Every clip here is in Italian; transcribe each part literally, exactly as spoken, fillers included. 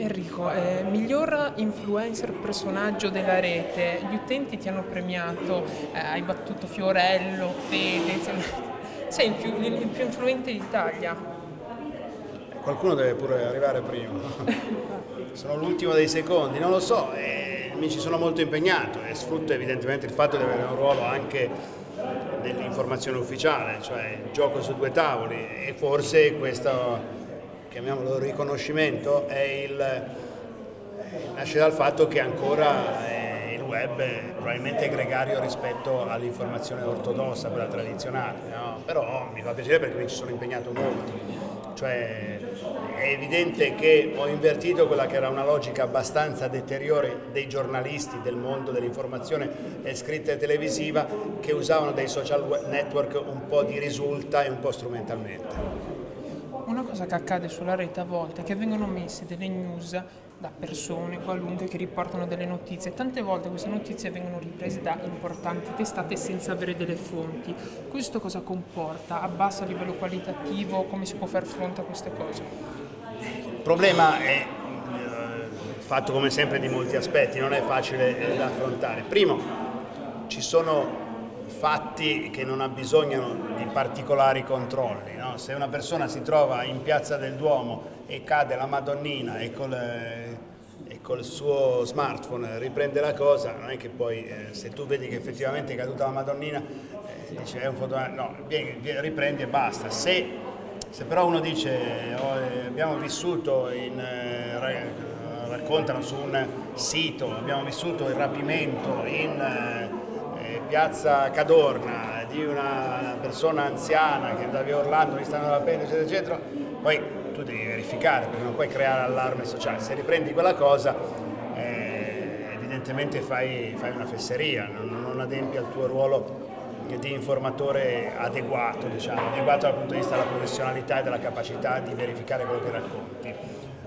Enrico, eh, miglior influencer personaggio della rete, gli utenti ti hanno premiato, eh, hai battuto Fiorello, Fedez, sei il più, il più influente d'Italia. Qualcuno deve pure arrivare prima, sono l'ultimo dei secondi, non lo so, eh, mi ci sono molto impegnato e sfrutto evidentemente il fatto di avere un ruolo anche nell'informazione ufficiale, cioè gioco su due tavoli e forse questo, chiamiamolo riconoscimento, è il, eh, nasce dal fatto che ancora eh, il web è probabilmente gregario rispetto all'informazione ortodossa, quella tradizionale, no? Però mi fa piacere perché mi ci sono impegnato molto. Cioè, è evidente che ho invertito quella che era una logica abbastanza deteriore dei giornalisti del mondo dell'informazione scritta e televisiva che usavano dei social network un po' di risulta e un po' strumentalmente. Una cosa che accade sulla rete a volte è che vengono messe delle news da persone qualunque che riportano delle notizie. Tante volte queste notizie vengono riprese da importanti testate senza avere delle fonti. Questo cosa comporta? Abbassa a livello qualitativo? Come si può far fronte a queste cose? Il problema è eh, fatto come sempre di molti aspetti, non è facile da affrontare. Primo, ci sono fatti che non abbisognano di particolari controlli, no? Se una persona si trova in Piazza del Duomo e cade la Madonnina e col, e col suo smartphone riprende la cosa, non è che poi eh, se tu vedi che effettivamente è caduta la Madonnina eh, dici è un fotogramma, no, vieni, vieni, riprendi e basta. Se, se però uno dice oh, eh, abbiamo vissuto in eh, raccontano su un sito, abbiamo vissuto il rapimento in eh, Piazza Cadorna di una persona anziana che da via Orlando gli stanno la pena eccetera eccetera, poi tu devi verificare perché non puoi creare allarme sociale. Se riprendi quella cosa eh, evidentemente fai, fai una fesseria, non, non adempi al tuo ruolo di informatore adeguato, diciamo, adeguato dal punto di vista della professionalità e della capacità di verificare quello che racconti.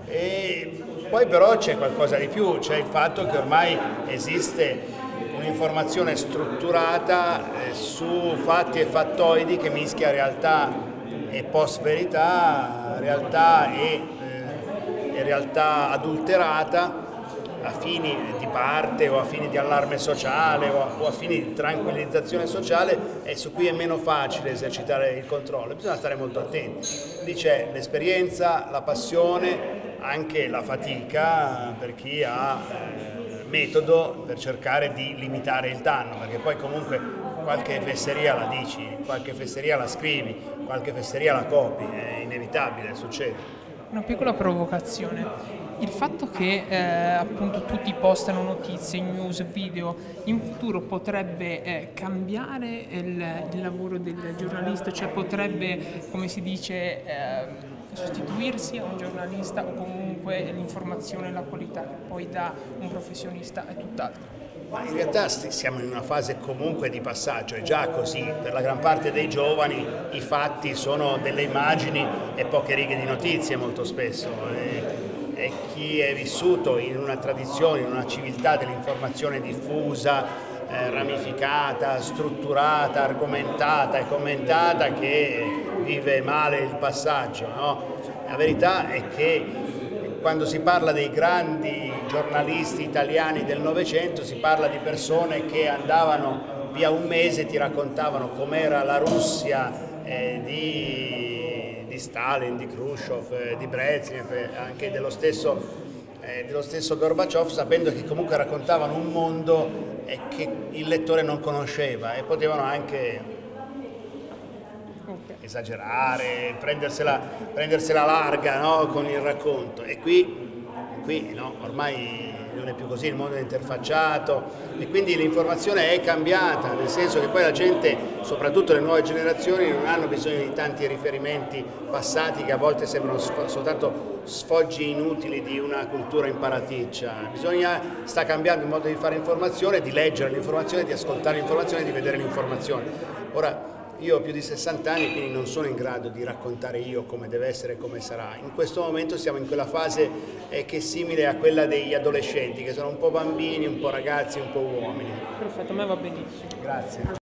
E poi però c'è qualcosa di più, c'è il fatto che ormai esiste un'informazione strutturata eh, su fatti e fattoidi che mischia realtà e post-verità, realtà e, eh, e realtà adulterata a fini di parte o a fini di allarme sociale o a, o a fini di tranquillizzazione sociale e su cui è meno facile esercitare il controllo. Bisogna stare molto attenti. Lì c'è l'esperienza, la passione, anche la fatica per chi ha eh, metodo per cercare di limitare il danno, perché poi comunque qualche fesseria la dici, qualche fesseria la scrivi, qualche fesseria la copi, è inevitabile, succede. Una piccola provocazione. Il fatto che eh, appunto tutti postano notizie, news, video, in futuro potrebbe eh, cambiare il, il lavoro del giornalista, cioè potrebbe, come si dice, eh, sostituirsi a un giornalista o comunque l'informazione e la qualità che poi dà un professionista è tutt'altro. Ma in realtà siamo in una fase comunque di passaggio, è già così, per la gran parte dei giovani i fatti sono delle immagini e poche righe di notizie molto spesso. E, e chi è vissuto in una tradizione, in una civiltà dell'informazione diffusa, eh, ramificata, strutturata, argomentata e commentata che vive male il passaggio, no? La verità è che quando si parla dei grandi giornalisti italiani del Novecento si parla di persone che andavano via un mese e ti raccontavano com'era la Russia eh, di, di Stalin, di Khrushchev, eh, di Brezhnev, eh, anche dello stesso, eh, dello stesso Gorbaciov, sapendo che comunque raccontavano un mondo eh, che il lettore non conosceva e potevano anche esagerare, prendersela, prendersela larga, no, con il racconto. E qui, qui no, ormai non è più così, il mondo è interfacciato e quindi l'informazione è cambiata, nel senso che poi la gente, soprattutto le nuove generazioni, non hanno bisogno di tanti riferimenti passati che a volte sembrano soltanto sfoggi inutili di una cultura imparaticcia. Bisogna, sta cambiando il modo di fare informazione, di leggere l'informazione, di ascoltare l'informazione, di vedere l'informazione. Ora, io ho più di sessanta anni, quindi non sono in grado di raccontare io come deve essere e come sarà. In questo momento siamo in quella fase eh, che è simile a quella degli adolescenti, che sono un po' bambini, un po' ragazzi, un po' uomini. Perfetto, a me va benissimo. Grazie.